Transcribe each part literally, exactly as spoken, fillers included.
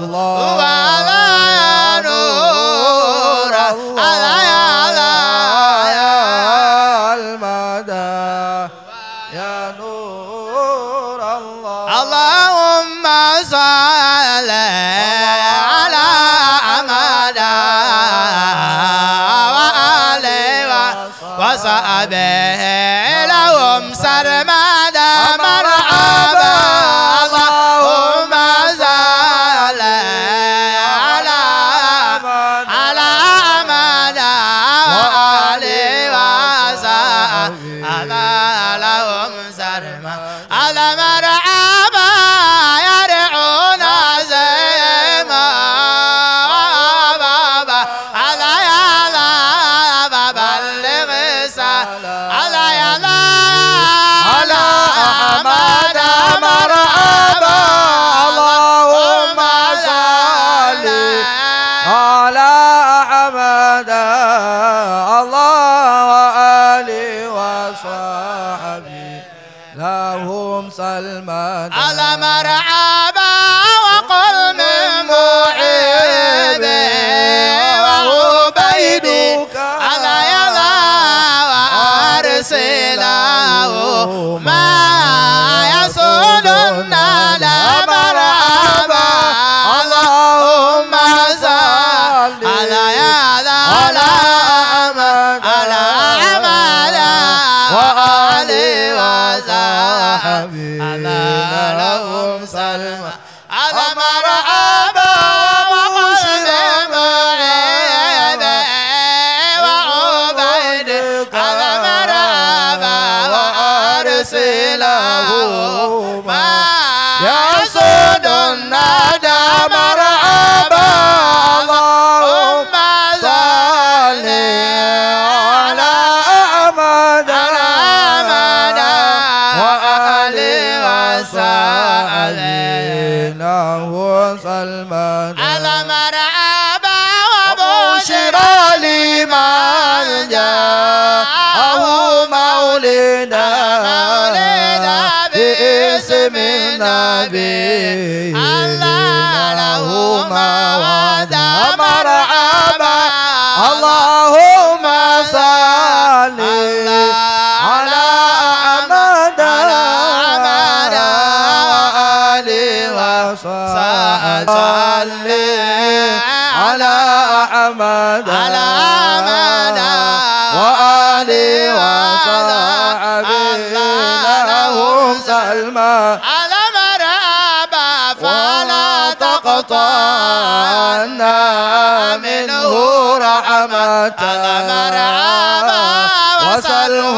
الله يا نور الله يا المدى يا نور الله اللهم صل على أمدا وآله وصحبه لهم سرمدا مرحبا اللهم صل على على أمدا وآله وصحبه لهم سرمدا على مرحبا يرعون زيما بابا على يا بابا بلغ على يا على أحمد مرحبا اللهم صل على أحمد الله وآله وصحبه لهم سلمان على مرحبا وقل من محبه وعبيدك على يلا وأرسله ما يسودنا لا مرحبا اللهم صل على يلا على على أحمد وآله وصحبه لهم سلمى على مرحبا وقل محبه وعبيدك على مرحبا وأرسله ما يسود الندى مرحبا اللهم صل على أحمد وآله وصحبه سلمان على مرحبا وبشرى لمن جاءه مولدا باسم النبي الله له ما وعدا مرحبا اللهم صل على أحمد صل على أحمد على أحمد وآله وصحبه لهم سلمى على مرحبا فلا تقطعنا منه رحمة على مرحبا وصله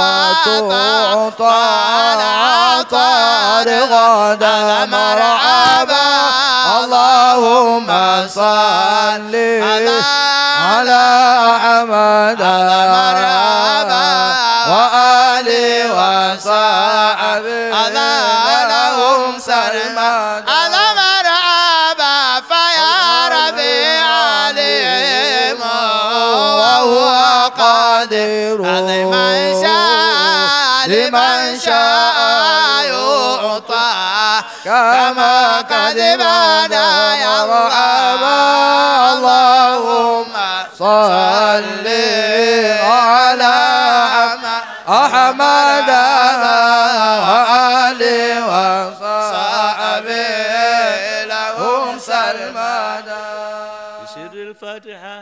وتعطى العطاء غدا على مرحبا اللهم صل على أحمد على مرحبا وآله وصحبه لهم سلمى على مرحبا فيا ربي عليم وهو قادر لمن شاء لمن شاء يعطى كما كذبنا يا مرحبا اللهم صل على أحمد وآله وصحبه لهم سلمانا بسر الفاتحة.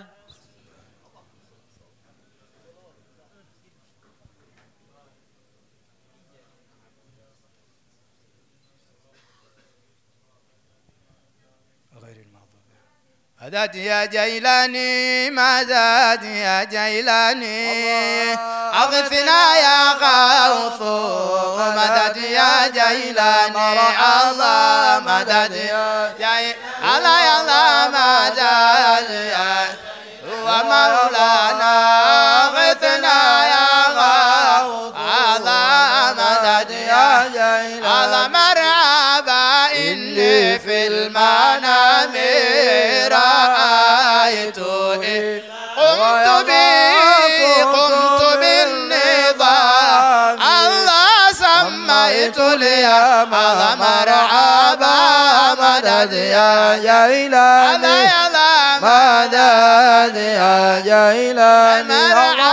مدد يا جيلاني مدد يا جيلاني أغثنا يا غوث مدد يا جيلاني الله مدد يا جيلاني الله يا الله مدد يا ومولانا أغثنا يا غوث الله مدد يا جيلاني الله مرحبا إني في المنام رأيته قمت بي قمت بالنظام الله سميت لي على مرحبا مدد مدد يا جيلاني مدد يا جيلاني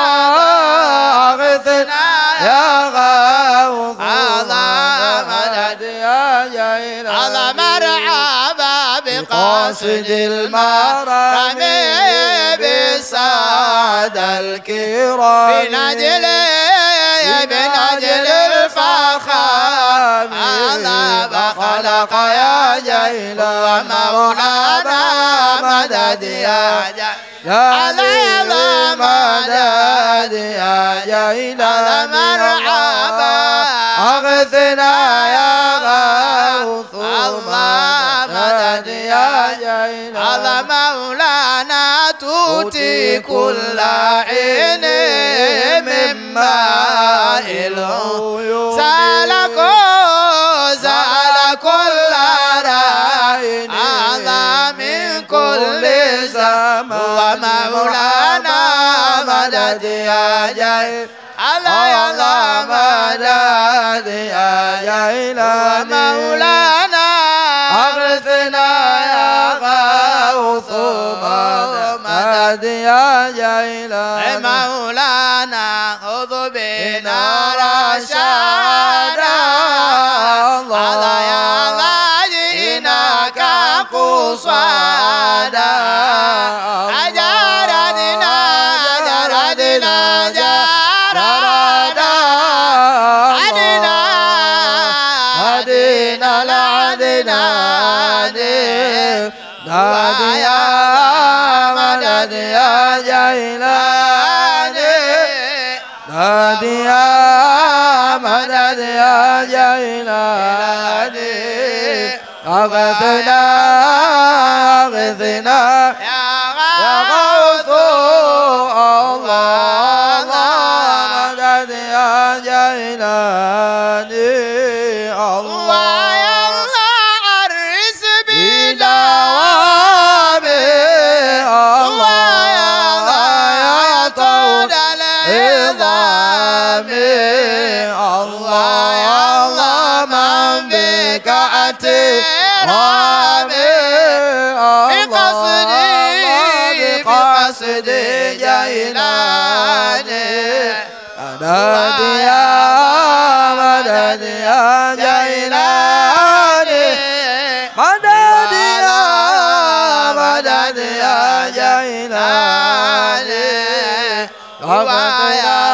أغثنا يا غوث مدد يا جيلاني الله مرحبا بقاصد المرام بالسادة الكرام بنجل بنجل الفخام الله خلق يا جيلان مرحبا مدد يا جيلان مدد يا جيلان مرحبا أغثنا يا غوث مدد يا جيلان الله مولانا توتي كل عين من ماء العيون سالكوا سال كل راين الله من كل زمان ومولانا مدد يا جيل الله يا الله مدد يا جيلان مولانا أغثنا يا غوث مدد يا جيلان مولانا خذ بنا رشادا الله يا الله جئناك قصادا أجردنا جردنا جردا عدنا هدينا لعدنا نادي يا مدد يا جيلان نادي يا مدد يا جيلان أغثنا أغثنا يا غوث الله الله مدد يا جيلان الله يا الله عرس بدوام الله يا طول العظام الله يا الله من بك اعترام بقصدي بقصدي جيلاني مدد يا مدد يا جيلاني مدد يا مدد يا جيلاني غوث يا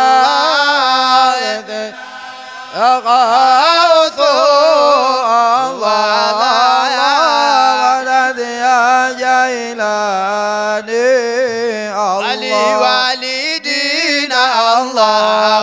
غوث الله يا مدد يا جيلاني علي الله والدينا الله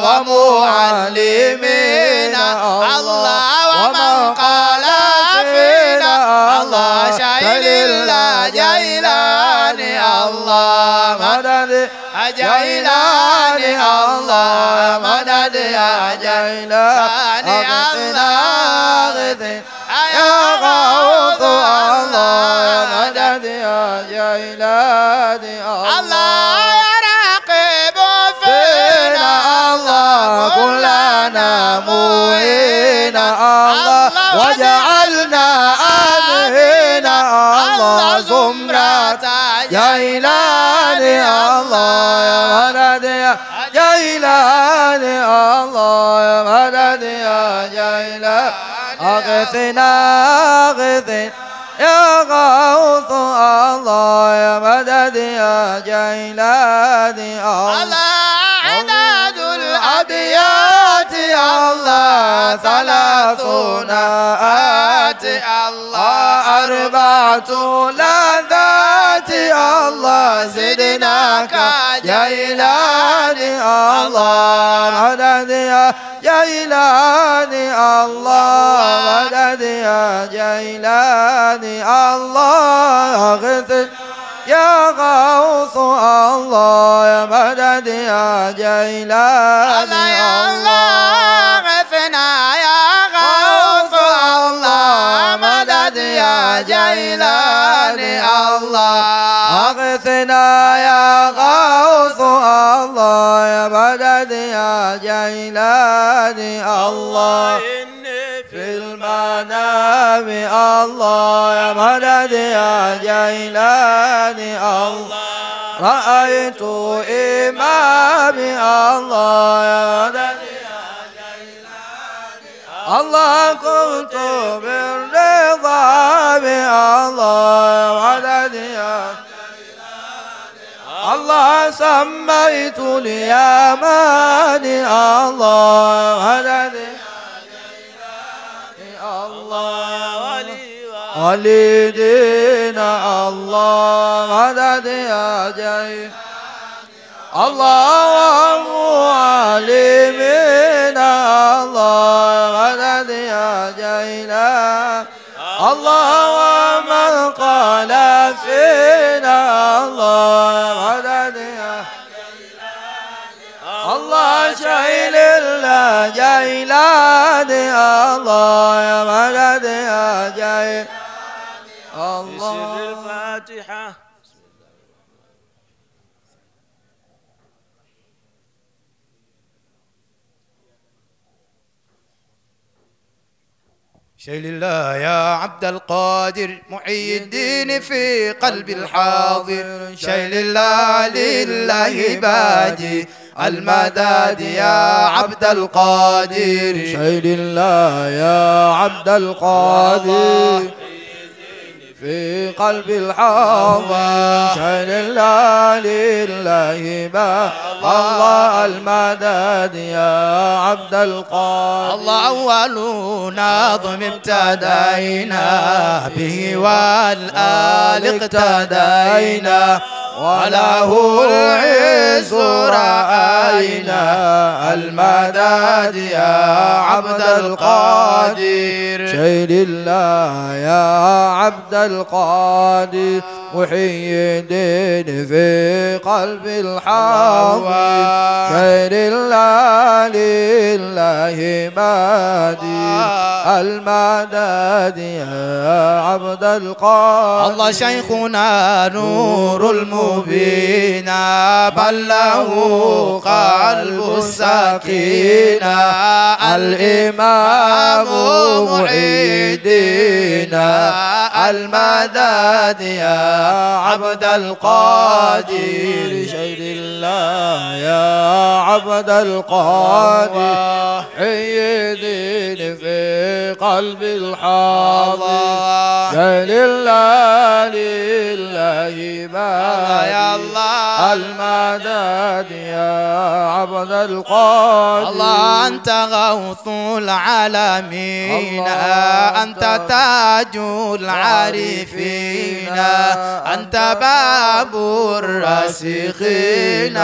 ومعلمينا الله ومن قال فينا الله شايل الله جيلاني الله مدد جيلاني الله مدد يا جيلاني الله يا غوث الله مدد يا جيلاني الله يراقب فينا فينا الله كلنا معينا الله وجعلنا آمنا الله زمرة جيلاني الله يا مدد يا جيلاني الله يا مدد يا جيلاني أغثنا أغثنا يا غوث الله يا مدد يا جيلاني الله الله عدد الأبيات يا الله ثلاثون آت الله أربعة لذات الله زدناك جيلاني الله مدد يا جيلاني الله مدد يا جيلاني الله أغث يا غوث الله يا مدد يا جيلاني الله يا الله غثنا يا غوث الله مدد يا جيلاني الله أغثنا يا غوث الله يا مدد يا جيلاني الله إني في الماء نامي الله يا مدد يا جيلاني الله رأيت إمامي الله يا مدد يا جيلاني الله كنت بالرضا بالله يا مدد يا الله سميت اليماني الله مدد الله وليدنا الله مدد يا جي الله معلمنا الله مدد يا جيلان الله ومن قال فينا الله مدد يا الله شيل الله جيلاني الله يا مدد يا جيل الله بسر الفاتحة. شيل الله يا عبد القادر محيي الدين في قلب الحاضر شيل الله لله باجي المداد يا عبد القادر شيل الله يا عبد القادر في قلب الحاضر شيل الله لله با الله المدد يا عبد القادر الله أول ناظم ابتدينا به والآل اقتدينا وله العز رأينا المدد يا عبد القادر شيل الله يا عبد القادر محيي الدين في قلب الحاضر شيل الله لله بادي المدد يا عبد القادر الله شيخنا نور المبين بل له قلب السكينة الإمام محيي الدين المدد يا عبد القادر شيل الله يا عبد القادر حي الدين في قلب الحاضر شيل الله لله ما يا الله المدد يا عبد القادر الله أنت غوث العالمين أنت تاج العارفين أنت باب الراسخين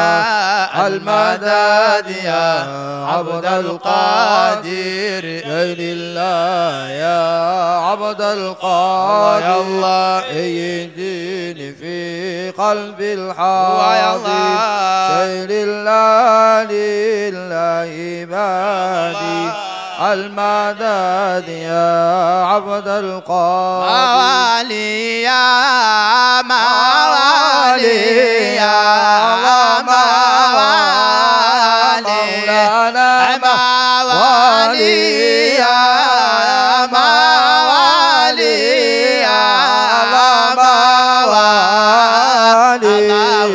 المدد يا عبد القادر شيل الله يا عبد القادر يا الله يدين في قلب الحاضر شيل الله لله بادي المدد يا عبد القادر موالي يا موالي يا موالي مولانا موالي يا موالي يا موالي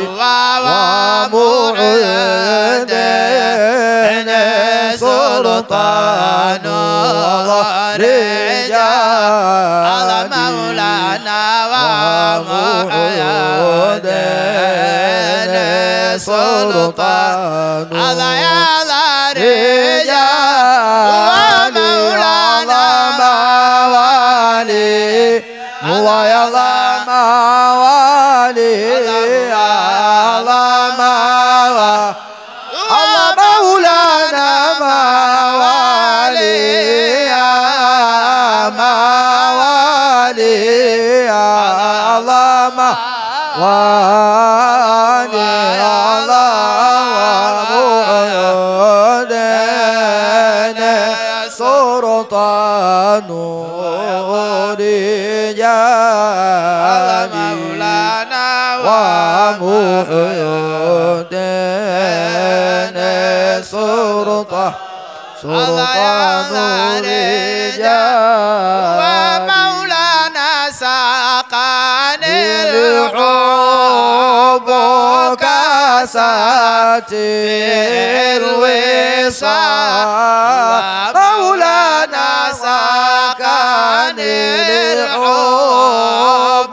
ومعد سلطان رجال على مولانا ومعد سلطان على يا رجال ومولانا موالي هو يا الله موالي الله موالي الله مولانا موالي يا موالي يا الله موالي الله ومعدنا سلطان رجال مولانا ومعدنا سلطان سلطان رجال الوصال مولانا سكن الحب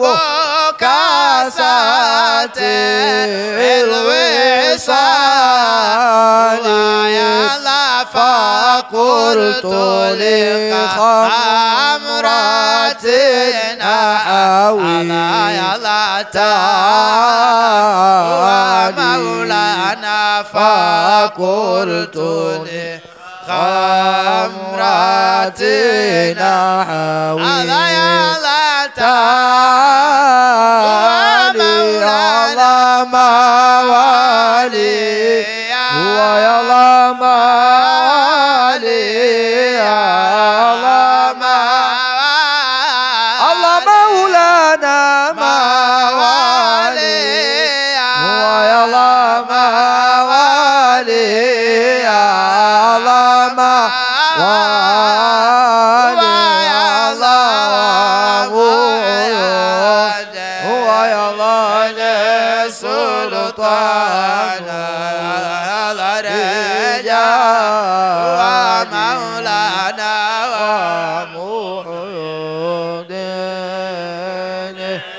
كاسات الوصال فقلت لخمرتنا حوي مولانا فقلت لخمرتنا حوي الله موالي هو يا الله موالي الله مولانا موالي هو يا الله موالي الله موالي الله هو يا الله سلطان الرجال مولانا ومحيي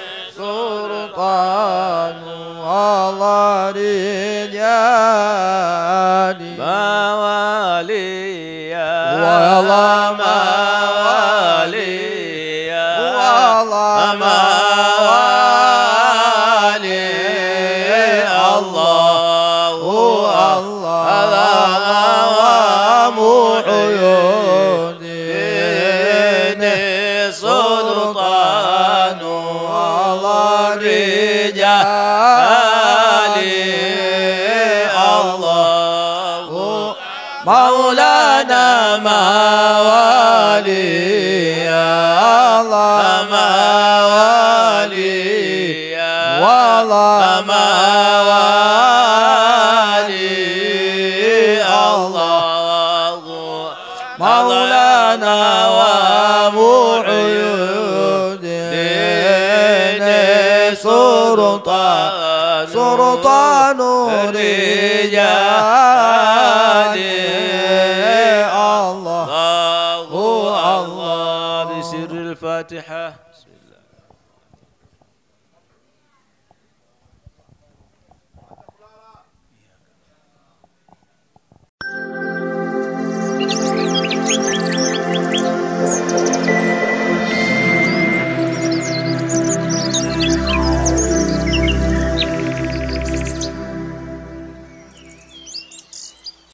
سلطان الله رجال مواليا والله مواليا والله موالي الله الله محيي سلطان الله رجال الله مولانا موالي الله موالي والله موالي الله مولانا ومحيي سلطان سلطان رجال الله الله بسر الفاتحة.